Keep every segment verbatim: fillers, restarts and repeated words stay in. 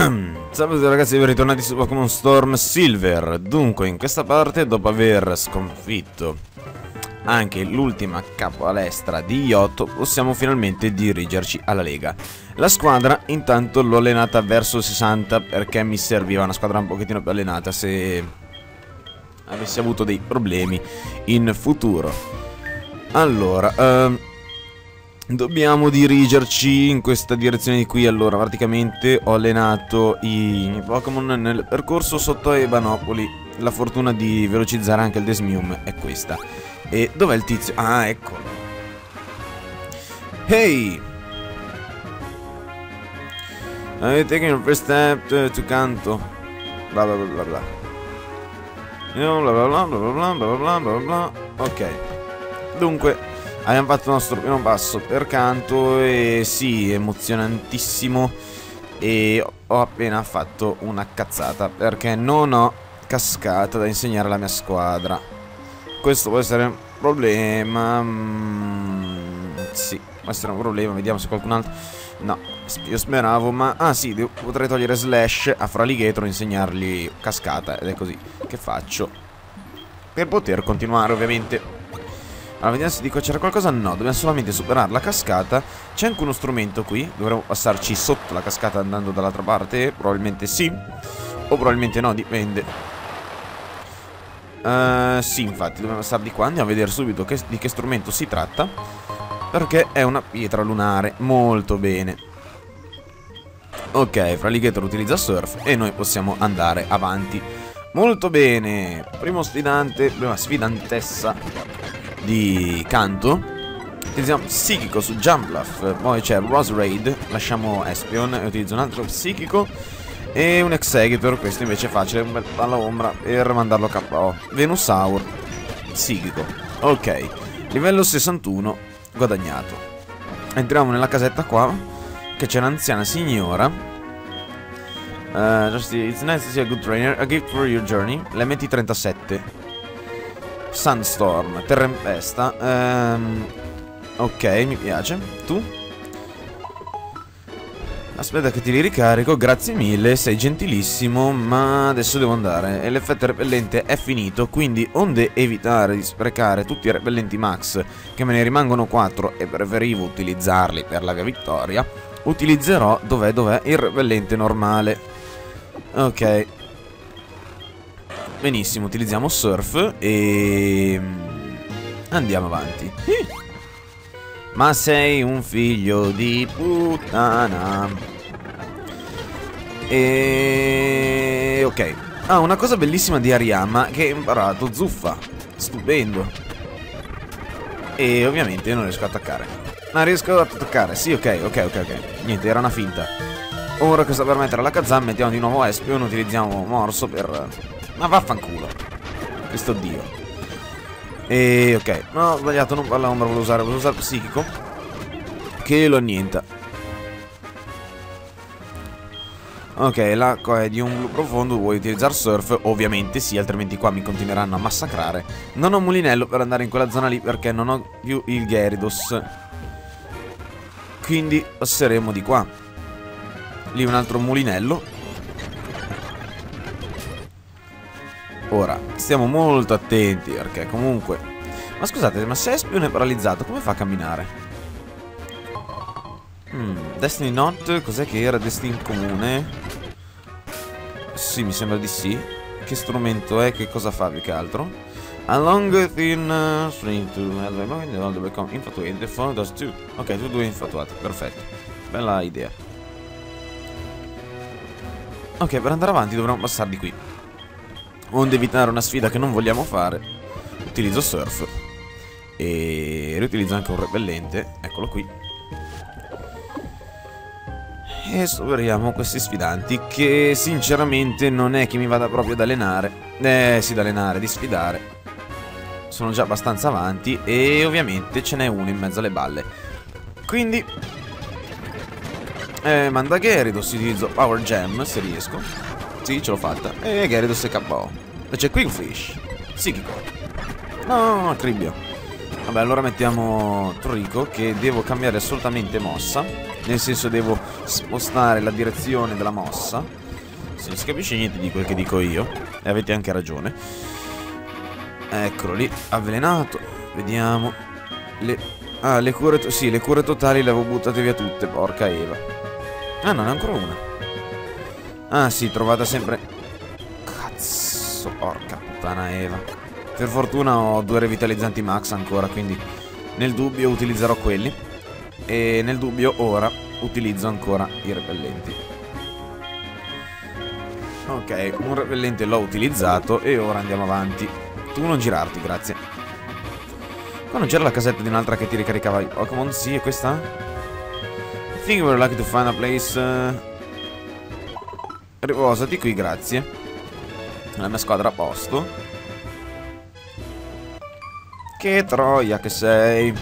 Salve ragazzi, ben ritornati su Pokémon Storm Silver. Dunque, in questa parte, dopo aver sconfitto anche l'ultima capopalestra di Yoto, possiamo finalmente dirigerci alla Lega. La squadra intanto l'ho allenata verso sessanta perché mi serviva una squadra un pochettino più allenata se avessi avuto dei problemi in futuro. Allora, ehm, dobbiamo dirigerci in questa direzione di qui. Allora, praticamente ho allenato i miei Pokémon nel percorso sotto Ebanopoli. La fortuna di velocizzare anche il Desmium è questa. E dov'è il tizio? Ah, ecco. Hey! I'm taking your first step to, to Kanto. Bla bla bla bla. Bla bla bla bla bla bla bla bla bla. Ok. Dunque, abbiamo fatto il nostro primo passo per Kanto e sì, emozionantissimo. E ho appena fatto una cazzata perché non ho cascata da insegnare alla mia squadra. Questo può essere un problema. mm, Sì, può essere un problema. Vediamo se qualcun altro. No, io speravo, ma... Ah sì, devo... potrei togliere Slash a Fraligator e insegnargli cascata. Ed è così che faccio per poter continuare, ovviamente. Allora, vediamo se dico c'era qualcosa. No, dobbiamo solamente superare la cascata. C'è anche uno strumento qui. Dovremmo passarci sotto la cascata andando dall'altra parte. Probabilmente sì, o probabilmente no, dipende. Uh, sì, infatti dobbiamo passare di qua. Andiamo a vedere subito che, di che strumento si tratta, perché è una pietra lunare. Molto bene. Ok, Fraligator utilizza Surf e noi possiamo andare avanti. Molto bene. Primo sfidante, prima sfidantessa di Kanto. Utilizziamo Psichico su Jumpluff. Poi c'è Roserade. Lasciamo Espion e utilizzo un altro Psichico. E un Executor, questo invece è facile, un bel palla ombra per mandarlo K O. Venusaur, psichico. Ok, livello sessantuno guadagnato. Entriamo nella casetta qua, che c'è un'anziana signora. uh, just, It's nice to see a good trainer. A gift for your journey. Le metti trentasette. Sandstorm, Terrempesta. um, Ok, mi piace. Tu? Aspetta che ti li ricarico, grazie mille, sei gentilissimo, ma adesso devo andare e l'effetto repellente è finito, quindi onde evitare di sprecare tutti i repellenti max, che me ne rimangono quattro e preferivo utilizzarli per la mia vittoria, utilizzerò, dov'è, dov'è, il repellente normale. Ok. Benissimo, utilizziamo Surf e... andiamo avanti. Ma sei un figlio di puttana. E... ok. Ah, una cosa bellissima di Hariyama che ho imparato, Zuffa. Stupendo. E ovviamente non riesco ad attaccare. Ma riesco ad attaccare, sì, ok, ok, ok, ok. Niente, era una finta. Ora che sta per mettere la Kazam, mettiamo di nuovo Espion, utilizziamo Morso per... ma vaffanculo. Questo dio. E ok, no, ho sbagliato, non palla ombra, volevo usare, volevo usare psichico, che lo annienta. Ok, l'acqua è di un blu profondo, vuoi utilizzare Surf? Ovviamente sì, altrimenti qua mi continueranno a massacrare. Non ho mulinello per andare in quella zona lì perché non ho più il Gyarados, quindi passeremo di qua. Lì un altro mulinello. Ora, stiamo molto attenti perché comunque... ma scusate, ma se Espion è paralizzato, come fa a camminare? Hmm, Destiny Not, cos'è che era? Destiny comune? Sì, mi sembra di sì. Che strumento è? Che cosa fa più che altro? Along thin string to become infatuated, the phone does too. Ok, tu due infatuati, perfetto. Bella idea. Ok, per andare avanti dovremmo passare di qui. Onde evitare una sfida che non vogliamo fare, utilizzo Surf e riutilizzo anche un repellente. Eccolo qui. E superiamo questi sfidanti, che sinceramente non è che mi vada proprio ad allenare. Eh sì, da allenare, di sfidare. Sono già abbastanza avanti e ovviamente ce n'è uno in mezzo alle balle. Quindi eh, manda Gyarados, utilizzo Power Gem se riesco. Sì, ce l'ho fatta. E Gyarados è K O. E c'è Quickfish. Psichico. No, Cribbio. Vabbè, allora mettiamo Torrico, che devo cambiare assolutamente mossa. Nel senso devo spostare la direzione della mossa. Se non si capisce niente di quel che dico io, e avete anche ragione. Eccolo lì, avvelenato. Vediamo. Le... Ah, le cure... Sì, le cure totali le avevo buttate via tutte, porca Eva. Ah, non è ancora una. Ah, sì, trovata sempre... Cazzo, porca puttana Eva. Per fortuna ho due revitalizzanti max ancora, quindi nel dubbio utilizzerò quelli. E nel dubbio ora utilizzo ancora i repellenti. Ok, un repellente l'ho utilizzato e ora andiamo avanti. Tu non girarti, grazie. Qua non c'era la casetta di un'altra che ti ricaricava i Pokémon? Sì, è questa? I think we're lucky to find a place. uh... Riposati qui, grazie. La mia squadra a posto. Che troia che sei.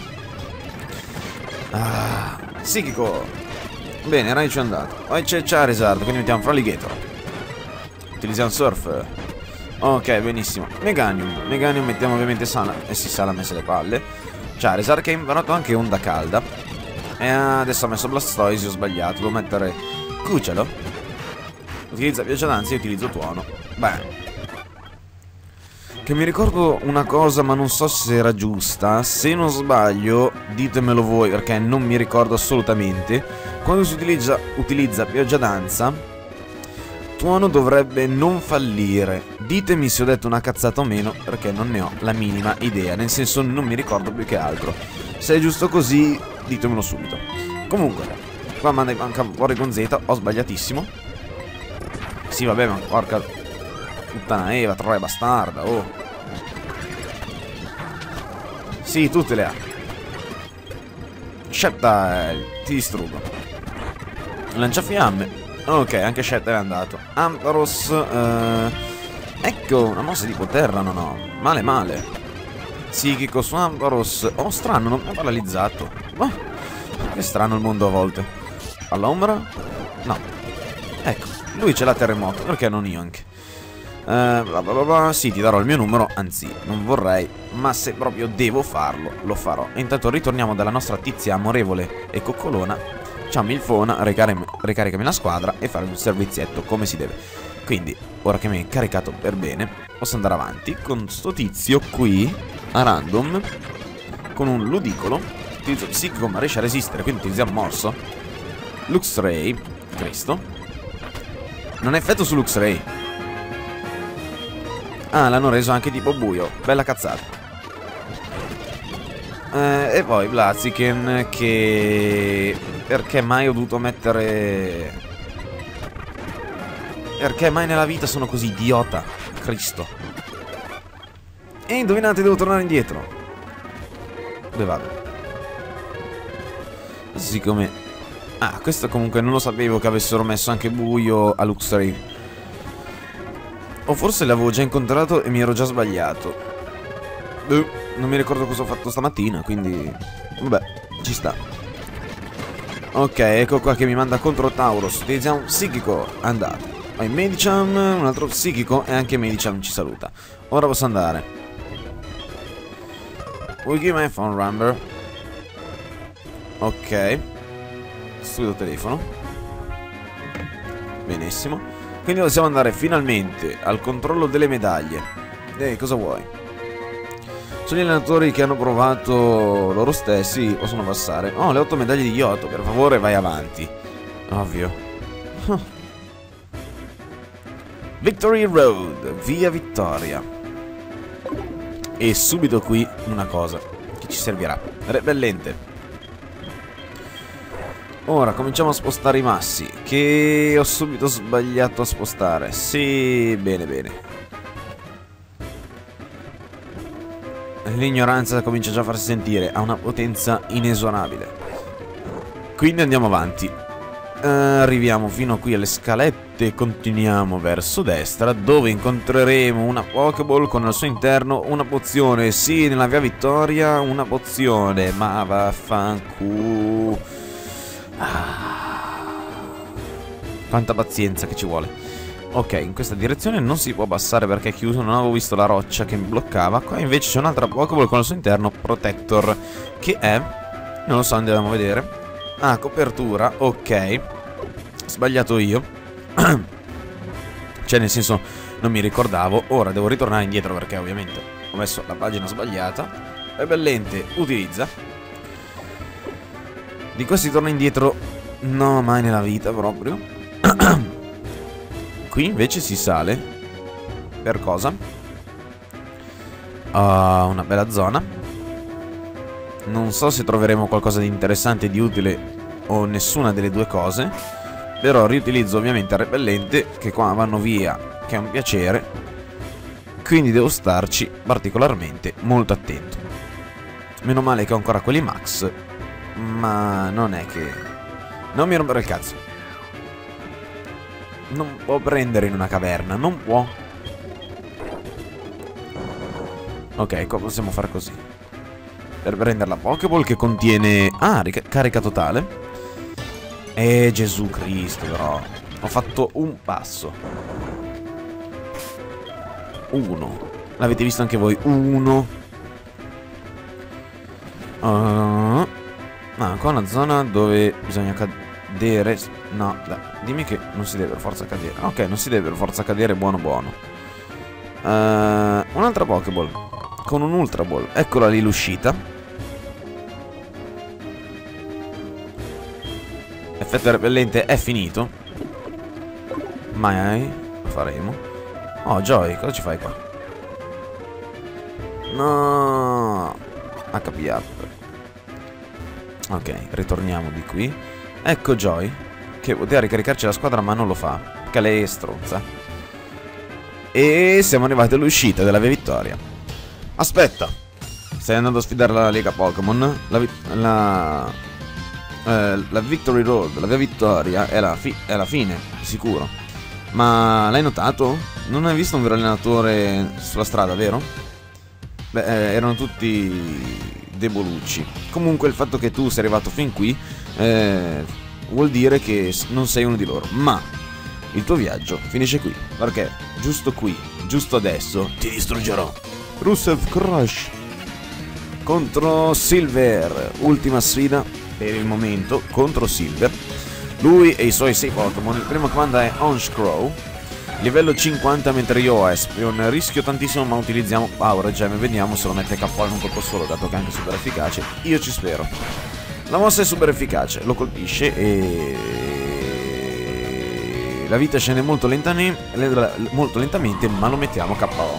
Ah, psichico. Bene, Raichu è andato. Poi c'è Charizard, quindi mettiamo Fraligator. Utilizziamo Surf. Ok, benissimo. Meganium. Meganium mettiamo ovviamente Sala. E eh si Sala ha messo le palle. Charizard che ha imparato anche Onda Calda. E adesso ha messo Blastoise, ho sbagliato. Devo mettere Cucciolo. Utilizza Pioggia d'Ansia e utilizzo Tuono. Beh. Che mi ricordo una cosa, ma non so se era giusta. Se non sbaglio, ditemelo voi, perché non mi ricordo assolutamente. Quando si utilizza, utilizza Pioggia d'Ansia, Tuono dovrebbe non fallire. Ditemi se ho detto una cazzata o meno, perché non ne ho la minima idea. Nel senso, non mi ricordo più che altro. Se è giusto così, ditemelo subito. Comunque, qua manda manca fuori con Z. Ho sbagliatissimo. Sì, vabbè, ma porca puttana Eva, troia bastarda, oh. Sì, tutte le ha. Sceptile, ti distruggo. Lanciafiamme. Ok, anche Sceptile è andato. Ampharos, uh, ecco, una mossa tipo terra, no no. Male male. Psichico su Ampharos. Oh, strano, non mi ha paralizzato. Oh, che strano il mondo a volte. All'ombra? No. Ecco, lui ce l'ha terremoto, perché non io anche? Uh, bla bla bla, sì, ti darò il mio numero, anzi, non vorrei, ma se proprio devo farlo, lo farò. E intanto ritorniamo dalla nostra tizia amorevole e coccolona. Ciao Milfona, ricaricami, ricaricami la squadra e fare un servizietto come si deve. Quindi, ora che mi hai caricato per bene, posso andare avanti con sto tizio qui, a random, con un ludicolo. Utilizzo psichico ma riesce a resistere, quindi utilizziamo morso. Luxray, Cristo. Non ha effetto su Luxray. Ah, l'hanno reso anche tipo buio. Bella cazzata. Eh, e poi Blaziken che... Perché mai ho dovuto mettere... Perché mai nella vita sono così idiota? Cristo. E indovinate, devo tornare indietro. Dove vado? Siccome... Ah, questo comunque non lo sapevo che avessero messo anche buio a Luxray. O forse l'avevo già incontrato e mi ero già sbagliato. Uh, non mi ricordo cosa ho fatto stamattina, quindi... Vabbè, ci sta. Ok, ecco qua che mi manda contro Tauros. Utilizziamo un psichico. Andato. Poi Medicham, un altro psichico e anche Medicham ci saluta. Ora posso andare. Will give my phone number. Ok. Studio telefono. Benissimo. Quindi possiamo andare finalmente al controllo delle medaglie. Ehi, cosa vuoi? Sono gli allenatori che hanno provato loro stessi, possono passare. Oh, le otto medaglie di Yoto, per favore vai avanti. Ovvio. Huh. Victory Road, via Vittoria. E subito qui una cosa che ci servirà. Repellente. Ora cominciamo a spostare i massi, che ho subito sbagliato a spostare. Sì, bene bene. L'ignoranza comincia già a farsi sentire, ha una potenza inesorabile. Quindi andiamo avanti. uh, Arriviamo fino qui alle scalette e continuiamo verso destra, dove incontreremo una Pokéball con al suo interno una pozione. Sì, nella via Vittoria una pozione, ma vaffanculo. Ah, quanta pazienza che ci vuole. Ok, in questa direzione non si può passare perché è chiuso, non avevo visto la roccia che mi bloccava. Qua invece c'è un'altra Pokéball con al suo interno Protector, che è... non lo so, andiamo a vedere. Ah, copertura, ok. sbagliato io. Cioè, nel senso, non mi ricordavo. Ora devo ritornare indietro perché ovviamente ho messo la pagina sbagliata. Repellente utilizza. Di qua si torna indietro. No, mai nella vita proprio. Qui invece si sale. Per cosa? Uh, una bella zona. Non so se troveremo qualcosa di interessante, di utile o nessuna delle due cose. Però riutilizzo ovviamente il repellente, che qua vanno via, che è un piacere. Quindi devo starci particolarmente molto attento. Meno male che ho ancora quelli max. Ma non è che... non mi rompere il cazzo. Non può prendere in una caverna, non può. Ok, qua possiamo fare così. Per prendere la Pokéball che contiene... ah, carica totale. Eh, Gesù Cristo, però. Ho fatto un passo. Uno. L'avete visto anche voi? Uno. Uh, ah, qua è una zona dove bisogna cadere. No, dai, dimmi che non si deve per forza cadere. Ok, non si deve per forza cadere, buono buono. Uh, un'altra Pokéball con un Ultra Ball. Eccola lì l'uscita. Effetto repellente è finito. Mai lo faremo. Oh, Joy, cosa ci fai qua? No, H P up. Ok, ritorniamo di qui. Ecco Joy, che poteva ricaricarci la squadra ma non lo fa, perché lei è stronza. E siamo arrivati all'uscita della via vittoria. Aspetta, stai andando a sfidare la Lega Pokémon? La... la... Uh, la Victory Road, la via vittoria è la, fi è la fine, di sicuro. Ma l'hai notato? Non hai visto un vero allenatore sulla strada, vero? Beh, eh, erano tutti debolucci. Comunque il fatto che tu sei arrivato fin qui eh, vuol dire che non sei uno di loro. Ma il tuo viaggio finisce qui, perché giusto qui, giusto adesso, ti distruggerò. Rusev Crush contro Silver, ultima sfida per il momento contro Silver. Lui e i suoi sei Pokémon. Il primo comando è Honchkrow, livello cinquanta, mentre io ho Espeon. Rischio tantissimo ma utilizziamo Power Gem e vediamo se lo mette K O in un colpo solo, dato che è anche super efficace. Io ci spero. La mossa è super efficace, lo colpisce e la vita scende molto lentamente, molto lentamente, ma lo mettiamo K O.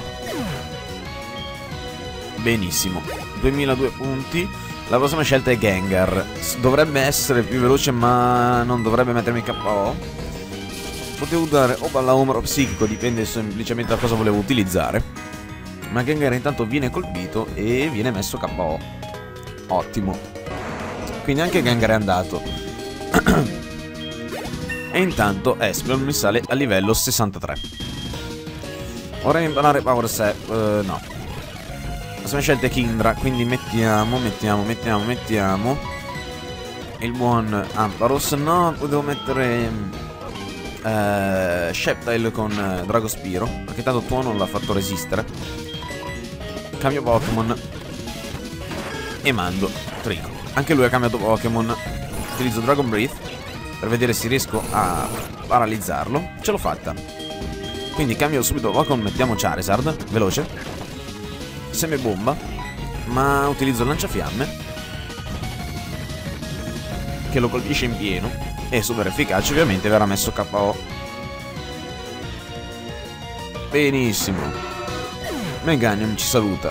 Benissimo, duemiladue punti. La prossima scelta è Gengar. Dovrebbe essere più veloce ma non dovrebbe mettermi K O. Potevo dare o palla umero o psichico, dipende semplicemente da cosa volevo utilizzare. Ma Gengar intanto viene colpito e viene messo K O. Ottimo. Quindi anche Gengar è andato. E intanto Espeon mi sale a livello sessantatré. Vorrei imparare Power Set. Uh, no. La sua scelta è Kingdra, quindi mettiamo, mettiamo, mettiamo, mettiamo il buon Ampharos. No, potevo mettere uh, Sceptile con uh, Dragospiro, perché tanto tuo non l'ha fatto resistere. Cambio Pokémon e mando Trico. Anche lui ha cambiato Pokémon. Utilizzo Dragon Breath per vedere se riesco a paralizzarlo. Ce l'ho fatta. Quindi cambio subito Pokémon, mettiamo Charizard, veloce. Semebomba, ma utilizzo il lanciafiamme che lo colpisce in pieno. È super efficace, ovviamente verrà messo K O. Benissimo. Meganium ci saluta.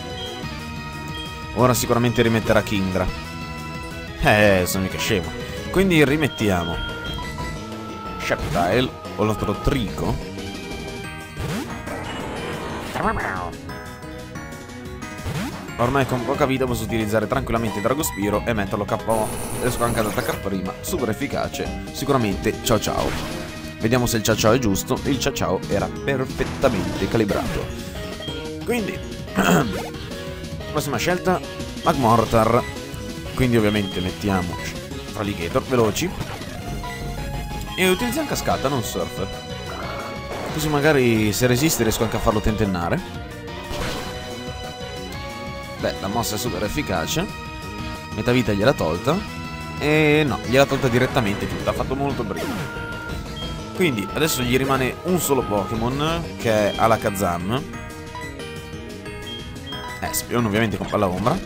Ora sicuramente rimetterà Kingdra. Eh, sono mica scemo. Quindi rimettiamo Sceptile o l'altro Trico. Ormai con poca vita posso utilizzare tranquillamente Dragospiro e metterlo K O. Riesco anche ad attaccare prima. Super efficace. Sicuramente ciao ciao. Vediamo se il ciao ciao è giusto. Il ciao ciao era perfettamente calibrato. Quindi prossima scelta Magmortar. Quindi ovviamente mettiamo Alligator veloci. E utilizziamo cascata, non surf. Così magari se resiste riesco anche a farlo tentennare. Beh, la mossa è super efficace. Metà vita gliel'ha tolta. E no, gliel'ha tolta direttamente tutta. Ha fatto molto prima. Quindi adesso gli rimane un solo Pokémon, che è Alakazam. Espeon, ovviamente con palla ombra.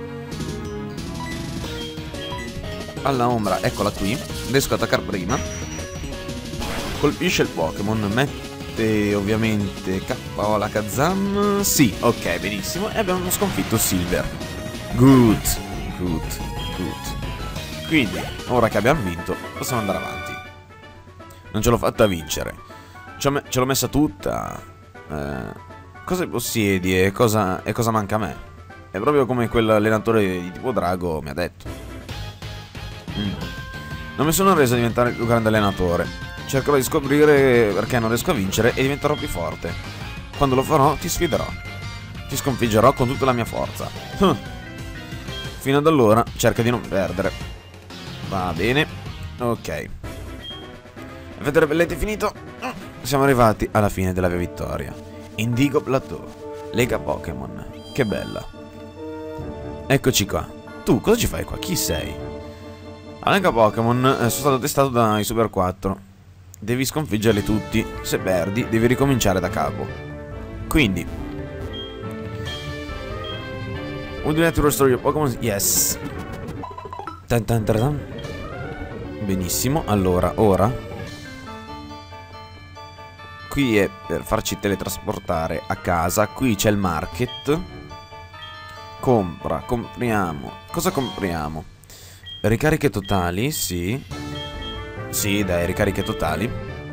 Palla ombra, eccola qui. Riesco ad attaccare prima. Colpisce il Pokémon, mette ovviamente K O Alakazam. Sì, ok, benissimo. E abbiamo sconfitto Silver. Good, good, good. Quindi, ora che abbiamo vinto, possiamo andare avanti. Non ce l'ho fatta vincere. Ce l'ho messa tutta. Eh, cosa possiedi e cosa, e cosa manca a me? È proprio come quell'allenatore di tipo Drago mi ha detto. Mm. Non mi sono reso a diventare il più grande allenatore. Cercherò di scoprire perché non riesco a vincere e diventerò più forte. Quando lo farò ti sfiderò. Ti sconfiggerò con tutta la mia forza. Fino ad allora cerca di non perdere. Va bene. Ok. Avete repellente finito? Siamo arrivati alla fine della mia vittoria. Indigo Plateau, Lega Pokémon. Che bella. Eccoci qua. Tu cosa ci fai qua? Chi sei? A Lega Pokémon eh, sono stato testato dai Super quattro. Devi sconfiggerli tutti. Se perdi devi ricominciare da capo. Quindi would you like to restore your Pokémon? Yes. Tan tan tan tan. Benissimo. Allora, ora qui è per farci teletrasportare a casa. Qui c'è il market. Compra, compriamo. Cosa compriamo? Ricariche totali, sì. Sì, dai, ricariche totali.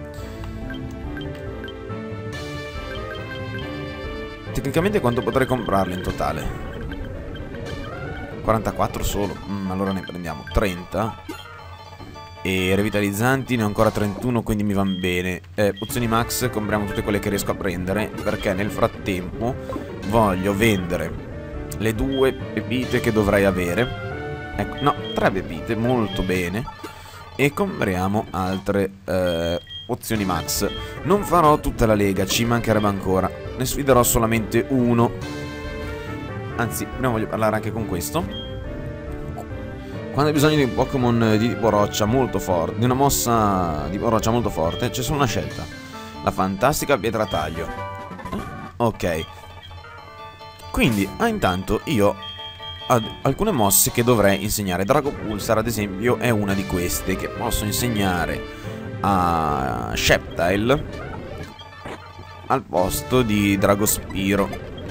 Tecnicamente quanto potrei comprarle in totale? quarantaquattro solo. Mm, allora ne prendiamo trenta. E revitalizzanti ne ho ancora trentuno, quindi mi vanno bene. eh, Pozioni max compriamo tutte quelle che riesco a prendere, perché nel frattempo voglio vendere le due pepite che dovrei avere. Ecco, no, tre pepite, molto bene. E compriamo altre eh, pozioni max. Non farò tutta la lega, ci mancherebbe ancora. Ne sfiderò solamente uno. Anzi, prima voglio parlare anche con questo. Quando hai bisogno di un Pokémon di tipo roccia molto forte, di una mossa di tipo roccia molto forte, c'è solo una scelta: la fantastica pietra taglio. Ok. Quindi, ah, intanto io ho alcune mosse che dovrei insegnare. Drago Pulsar, ad esempio, è una di queste che posso insegnare a Sceptile al posto di Dragospiro.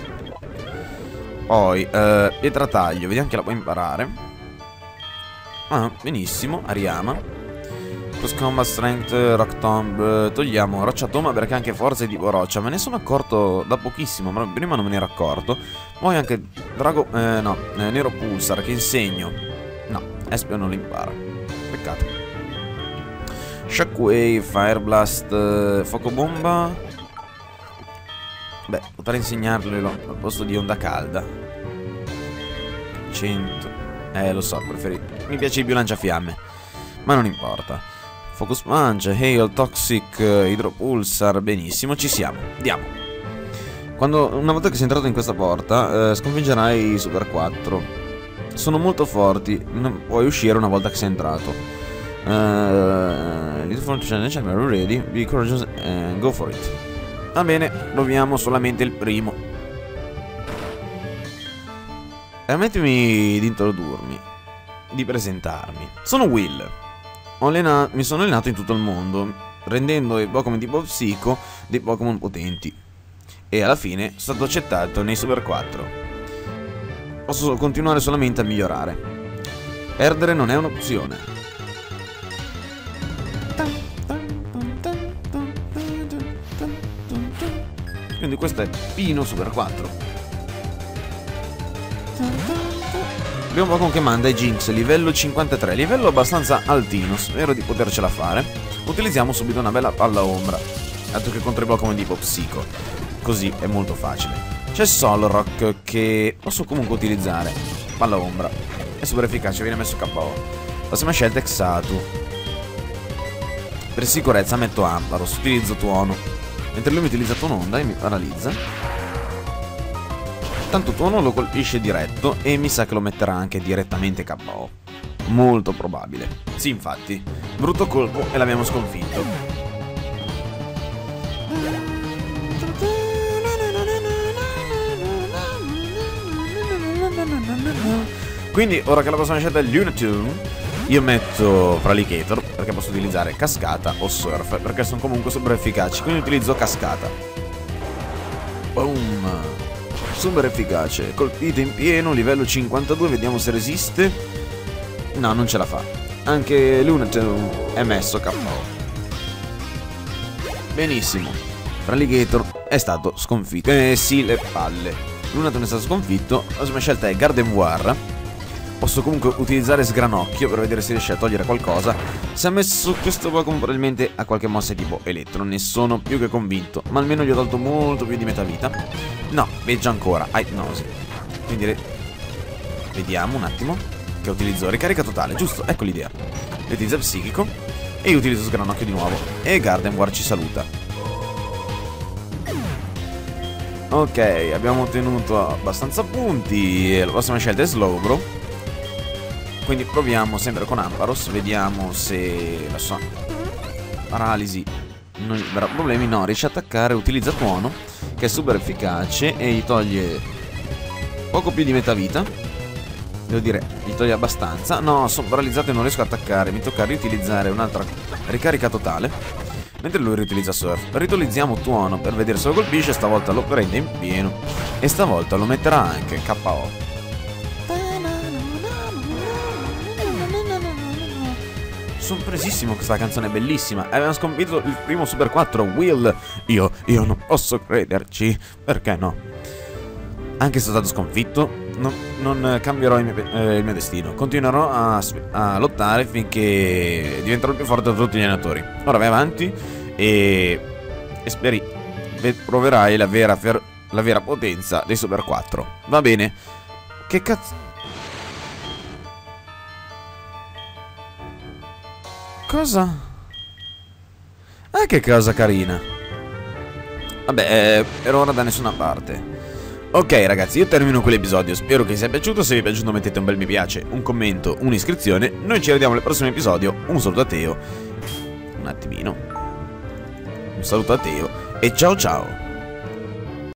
Poi, eh, pietra taglio, vediamo che la puoi imparare. Ah, benissimo, Ariama. Plus Combat Strength, Rock Tomb. Togliamo Roccia Toma perché anche forza è tipo roccia. Me ne sono accorto da pochissimo, ma prima non me ne ero accorto. Poi anche Drago... Eh, no, eh, Nero Pulsar che insegno. No, Espeon non lo impara. Peccato. Shockwave, Fire Blast, eh, Fuoco Bomba. Beh, potrei insegnarglielo al posto di Onda Calda. cento. Eh, lo so, preferito. Mi piace più lanciafiamme, ma non importa. Focus Punch, Hail, Toxic, Hydropulsar. Benissimo, ci siamo. Andiamo. Quando, una volta che sei entrato in questa porta, eh, sconfiggerai i Super quattro. Sono molto forti. Non puoi uscire una volta che sei entrato. uh, Little Challenge, are ready? Be courageous and go for it. Va bene, proviamo solamente il primo. Permettimi di introdurmi, di presentarmi. Sono Will. Ho mi sono allenato in tutto il mondo, rendendo i Pokémon tipo Psico dei Pokémon potenti. E alla fine sono stato accettato nei Super quattro. Posso continuare solamente a migliorare. Perdere non è un'opzione. Quindi questo è Pino Super quattro. Primo Pokémon che manda è Jinx, livello cinquantatré, livello abbastanza altino, spero di potercela fare. Utilizziamo subito una bella palla ombra, dato che contro i Pokémon tipo Psico, così è molto facile. C'è Solrock che posso comunque utilizzare, palla ombra, è super efficace, viene messo K O. Prossima scelta è Xatu. Per sicurezza metto Ampharos, utilizzo Tuono, mentre lui mi utilizza Tuononda e mi paralizza. Tanto Tuono lo colpisce diretto e mi sa che lo metterà anche direttamente K O. Molto probabile. Sì, infatti. Brutto colpo e l'abbiamo sconfitto. Quindi, ora che la prossima scelta è Lunatone, io metto Fraligator perché posso utilizzare cascata o surf, perché sono comunque super efficaci, quindi utilizzo cascata. Boom! Super efficace, colpite in pieno, livello cinquantadue, vediamo se resiste. No, non ce la fa. Anche Lunatone è messo K O. Benissimo. Fraligator è stato sconfitto. Eh sì, le palle. Lunatone è stato sconfitto. La sua scelta è Gardevoir. Posso comunque utilizzare Sgranocchio per vedere se riesce a togliere qualcosa. Se ha messo questo Pokémon probabilmente ha qualche mossa tipo Elettro. Ne sono più che convinto. Ma almeno gli ho tolto molto più di metà vita. No, veggia ancora. Hai Ipnosi. Quindi vediamo un attimo. Che utilizzo ricarica totale, giusto? Ecco l'idea. Utilizza Psichico. E io utilizzo Sgranocchio di nuovo. E Gardevoir ci saluta. Ok, abbiamo ottenuto abbastanza punti. La prossima scelta è Slowbro. Quindi proviamo sempre con Ampharos. Vediamo se la sua paralisi non gli darà problemi. No, riesce a attaccare. Utilizza Tuono, che è super efficace e gli toglie poco più di metà vita. Devo dire, gli toglie abbastanza. No, sono paralizzato e non riesco a attaccare. Mi tocca riutilizzare un'altra ricarica totale, mentre lui riutilizza Surf. Riutilizziamo Tuono per vedere se lo colpisce. Stavolta lo prende in pieno e stavolta lo metterà anche K O. Sorpresissimo, questa canzone è bellissima. Abbiamo sconfitto il primo Super quattro, Will. Io, io non posso crederci. Perché no? Anche se sono stato sconfitto, no, non cambierò il mio, eh, il mio destino. Continuerò a, a lottare finché diventerò il più forte da tutti gli allenatori. Ora vai avanti e, e speri proverai la vera, la vera potenza dei Super quattro. Va bene. Che cazzo? Cosa? Ah, che cosa carina. Vabbè, eh, per ora da nessuna parte. Ok ragazzi, io termino quell'episodio. Spero che vi sia piaciuto. Se vi è piaciuto mettete un bel mi piace, un commento, un'iscrizione. Noi ci vediamo nel prossimo episodio. Un saluto a Teo. Un attimino. Un saluto a Teo. E ciao ciao.